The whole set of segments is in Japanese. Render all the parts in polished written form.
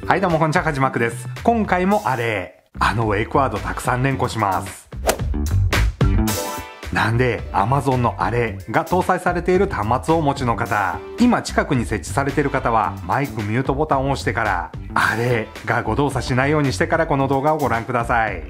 はいどうもこんにちは、かじまくです。今回もあれ、ウェイクワードたくさん連呼します。なんで Amazon のあれが搭載されている端末をお持ちの方、今近くに設置されている方はマイクミュートボタンを押してからあれが誤動作しないようにしてからこの動画をご覧ください。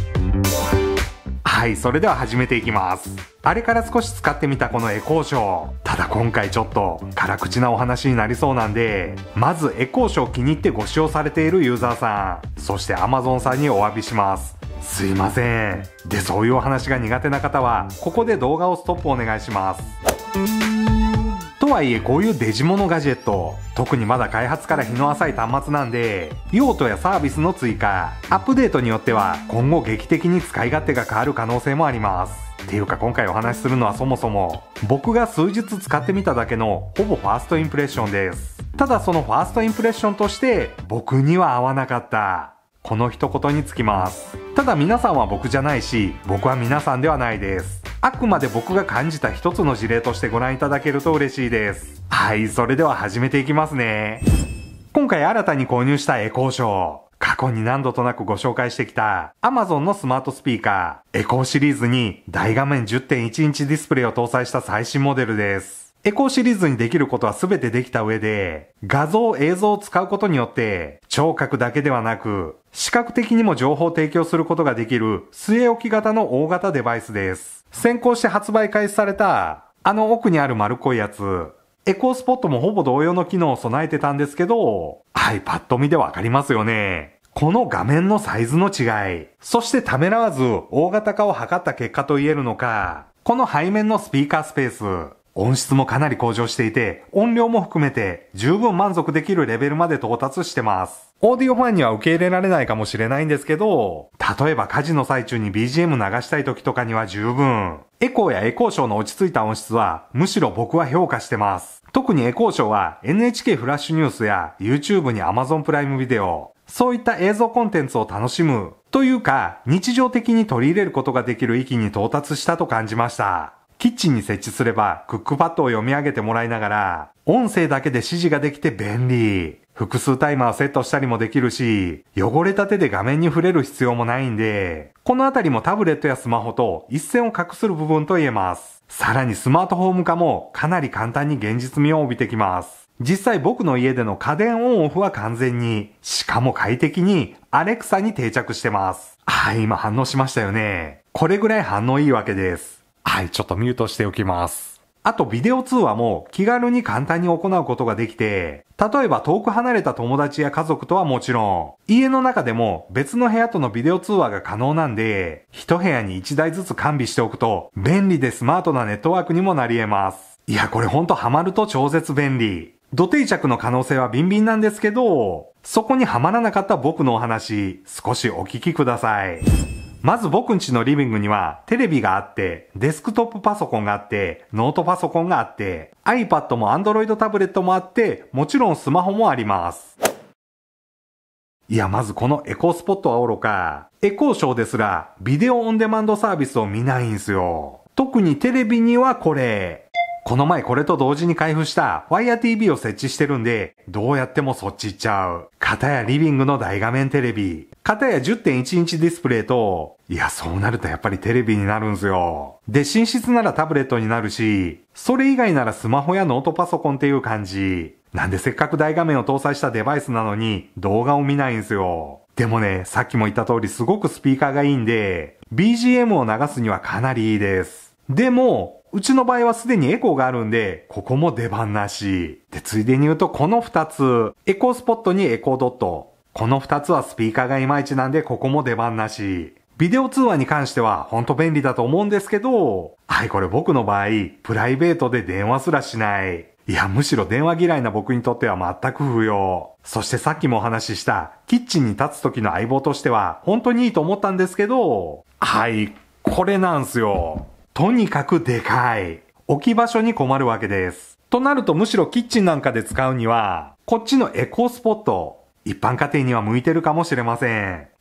はい、それでは始めていきます。あれから少し使ってみたこのエコーショー。ただ今回ちょっと辛口なお話になりそうなんで、まずエコーショー気に入ってご使用されているユーザーさん、そして Amazon さんにお詫びします。すいません。で、そういうお話が苦手な方はここで動画をストップお願いします。とはいえこういうデジモノガジェット、特にまだ開発から日の浅い端末なんで、用途やサービスの追加、アップデートによっては今後劇的に使い勝手が変わる可能性もあります。っていうか今回お話しするのはそもそも僕が数日使ってみただけのほぼファーストインプレッションです。ただそのファーストインプレッションとして僕には合わなかったこの一言につきます。ただ皆さんは僕じゃないし、僕は皆さんではないです。あくまで僕が感じた一つの事例としてご覧いただけると嬉しいです。はい、それでは始めていきますね。今回新たに購入したエコーショー。過去に何度となくご紹介してきた Amazon のスマートスピーカーエコーシリーズに大画面 10.1 インチディスプレイを搭載した最新モデルです。エコーシリーズにできることは全てできた上で、画像映像を使うことによって聴覚だけではなく視覚的にも情報を提供することができる据え置き型の大型デバイスです。先行して発売開始された奥にある丸っこいやつエコースポットもほぼ同様の機能を備えてたんですけど、はい、パッと見でわかりますよね。この画面のサイズの違い、そしてためらわず大型化を図った結果と言えるのか、この背面のスピーカースペース、音質もかなり向上していて、音量も含めて十分満足できるレベルまで到達してます。オーディオファンには受け入れられないかもしれないんですけど、例えば家事の最中に BGM 流したい時とかには十分。エコーやエコーショーの落ち着いた音質はむしろ僕は評価してます。特にエコーショーは NHK フラッシュニュースや YouTube に Amazon プライムビデオ、そういった映像コンテンツを楽しむというか日常的に取り入れることができる域に到達したと感じました。キッチンに設置すればクックパッドを読み上げてもらいながら音声だけで指示ができて便利。複数タイマーをセットしたりもできるし、汚れた手で画面に触れる必要もないんで、このあたりもタブレットやスマホと一線を画する部分と言えます。さらにスマートホーム化もかなり簡単に現実味を帯びてきます。実際僕の家での家電オンオフは完全に、しかも快適にアレクサに定着してます。はい、今反応しましたよね。これぐらい反応いいわけです。はい、ちょっとミュートしておきます。あとビデオ通話も気軽に簡単に行うことができて、例えば遠く離れた友達や家族とはもちろん、家の中でも別の部屋とのビデオ通話が可能なんで、一部屋に一台ずつ完備しておくと便利でスマートなネットワークにもなり得ます。いや、これほんとハマると超絶便利。土定着の可能性はビンビンなんですけど、そこにはまらなかった僕のお話、少しお聞きください。まず僕ん家のリビングにはテレビがあって、デスクトップパソコンがあって、ノートパソコンがあって、iPad も Android タブレットもあって、もちろんスマホもあります。いや、まずこのエコースポットはおろか、エコーショーですらビデオオンデマンドサービスを見ないんすよ。特にテレビにはこれ。この前これと同時に開封した Fire TV を設置してるんで、どうやってもそっち行っちゃう。片やリビングの大画面テレビ。片や 10.1 インチディスプレイと、いや、そうなるとやっぱりテレビになるんすよ。で、寝室ならタブレットになるし、それ以外ならスマホやノートパソコンっていう感じ。なんでせっかく大画面を搭載したデバイスなのに動画を見ないんすよ。でもね、さっきも言った通りすごくスピーカーがいいんで、BGM を流すにはかなりいいです。でも、うちの場合はすでにエコーがあるんで、ここも出番なし。で、ついでに言うとこの2つ、エコースポットにエコードット。この2つはスピーカーがいまいちなんで、ここも出番なし。ビデオ通話に関してはほんと便利だと思うんですけど、はい、これ僕の場合、プライベートで電話すらしない。いや、むしろ電話嫌いな僕にとっては全く不要。そしてさっきもお話ししたキッチンに立つ時の相棒としては本当にいいと思ったんですけど、はい、これなんすよ。とにかくでかい。置き場所に困るわけです。となるとむしろキッチンなんかで使うには、こっちのエコースポット、一般家庭には向いてるかもしれません。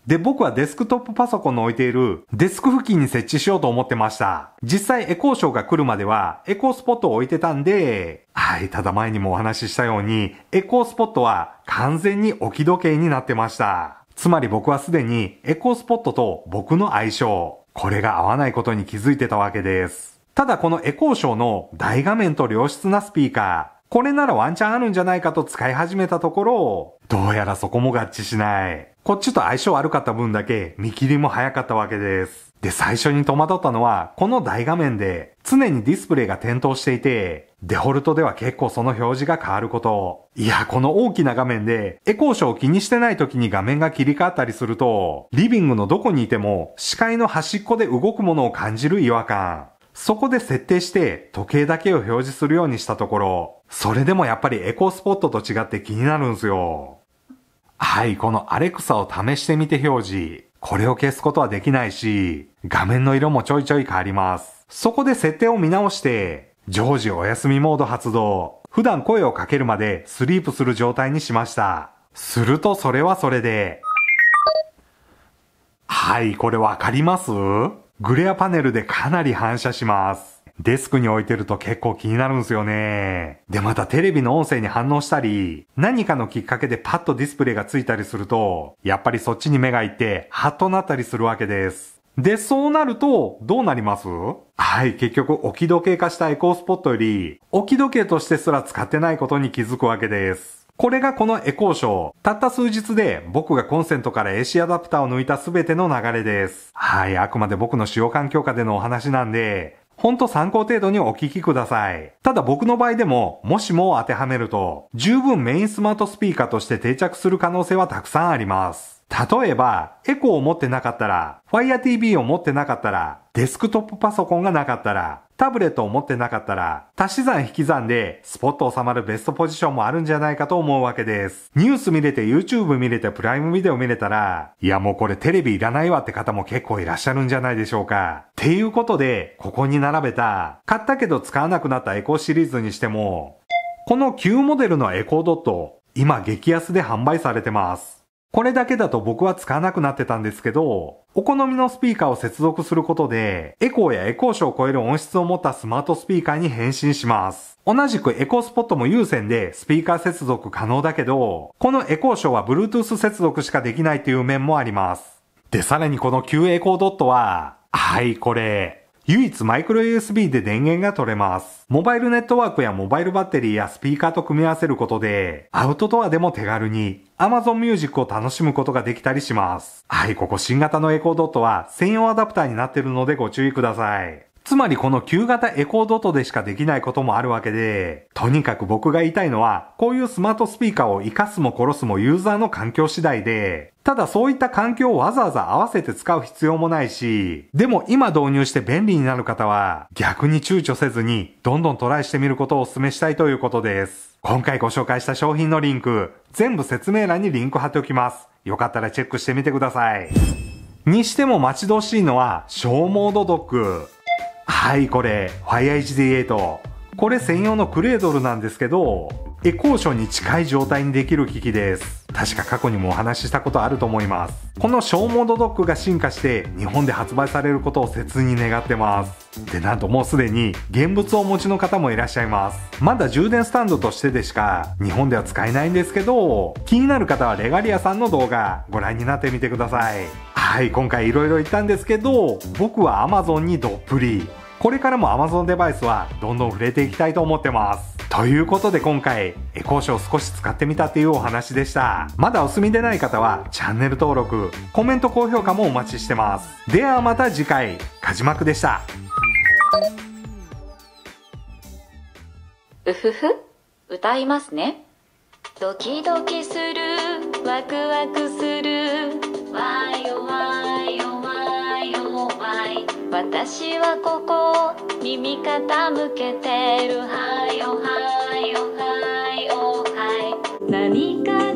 で、僕はデスクトップパソコンの置いているデスク付近に設置しようと思ってました。実際エコーショーが来るまではエコースポットを置いてたんで、はい、ただ前にもお話ししたように、エコースポットは完全に置き時計になってました。つまり僕はすでにエコースポットと僕の相性、これが合わないことに気づいてたわけです。ただこのエコーショーの大画面と良質なスピーカー、これならワンチャンあるんじゃないかと使い始めたところ、どうやらそこも合致しない。こっちと相性悪かった分だけ見切りも早かったわけです。で、最初に戸惑ったのは、この大画面で常にディスプレイが点灯していて、デフォルトでは結構その表示が変わること。いや、この大きな画面でエコーショーを気にしてない時に画面が切り替わったりすると、リビングのどこにいても視界の端っこで動くものを感じる違和感。そこで設定して時計だけを表示するようにしたところ、それでもやっぱりエコースポットと違って気になるんすよ。はい、このアレクサを試してみて表示。これを消すことはできないし、画面の色もちょいちょい変わります。そこで設定を見直して、常時お休みモード発動。普段声をかけるまでスリープする状態にしました。するとそれはそれで。はい、これわかります？グレアパネルでかなり反射します。デスクに置いてると結構気になるんすよね。で、またテレビの音声に反応したり、何かのきっかけでパッとディスプレイがついたりすると、やっぱりそっちに目がいってハッとなったりするわけです。で、そうなるとどうなります？はい、結局置き時計化したエコースポットより、置き時計としてすら使ってないことに気づくわけです。これがこのエコーショー。たった数日で僕がコンセントから AC アダプターを抜いた全ての流れです。はい、あくまで僕の使用環境下でのお話なんで、ほんと参考程度にお聞きください。ただ僕の場合でも、もしもを当てはめると、十分メインスマートスピーカーとして定着する可能性はたくさんあります。例えば、エコーを持ってなかったら、Fire TV を持ってなかったら、デスクトップパソコンがなかったら、タブレットを持ってなかったら、足し算引き算でスポット収まるベストポジションもあるんじゃないかと思うわけです。ニュース見れて YouTube 見れてプライムビデオ見れたら、いやもうこれテレビいらないわって方も結構いらっしゃるんじゃないでしょうか。っていうことで、ここに並べた、買ったけど使わなくなったエコーシリーズにしても、この旧モデルのエコードット、今激安で販売されてます。これだけだと僕は使わなくなってたんですけど、お好みのスピーカーを接続することで、エコーやエコーショーを超える音質を持ったスマートスピーカーに変身します。同じくエコースポットも有線でスピーカー接続可能だけど、このエコーショーは Bluetooth 接続しかできないという面もあります。で、さらにこの旧エコードットは、はい、これ、唯一マイクロ USB で電源が取れます。モバイルネットワークやモバイルバッテリーやスピーカーと組み合わせることで、アウトドアでも手軽に Amazon Music を楽しむことができたりします。はい、ここ新型のエコードットは専用アダプターになっているのでご注意ください。つまりこの旧型エコードットでしかできないこともあるわけで、とにかく僕が言いたいのは、こういうスマートスピーカーを活かすも殺すもユーザーの環境次第で、ただそういった環境をわざわざ合わせて使う必要もないし、でも今導入して便利になる方は、逆に躊躇せずにどんどんトライしてみることをお勧めしたいということです。今回ご紹介した商品のリンク、全部説明欄にリンク貼っておきます。よかったらチェックしてみてください。にしても待ち遠しいのは、小モードドック。はい、これ Fire HD8。これ専用のクレードルなんですけど、エコーションに近い状態にできる機器です。確か過去にもお話ししたことあると思います。この小モードドックが進化して日本で発売されることを切に願ってます。で、なんともうすでに現物をお持ちの方もいらっしゃいます。まだ充電スタンドとしてでしか日本では使えないんですけど、気になる方はレガリアさんの動画ご覧になってみてください。はい、今回いろいろ言ったんですけど、僕は Amazon にどっぷり。これからも Amazon デバイスはどんどん触れていきたいと思ってます。ということで今回エコーショーを少し使ってみたっていうお話でした。まだお済みでない方はチャンネル登録、コメント高評価もお待ちしてます。ではまた次回、かじまくでした。 うふふ、歌いますね。ドキドキする、ワクワクする、わいよわいよわいよわい。私はここ耳傾けてる、はよはよはよはい。何か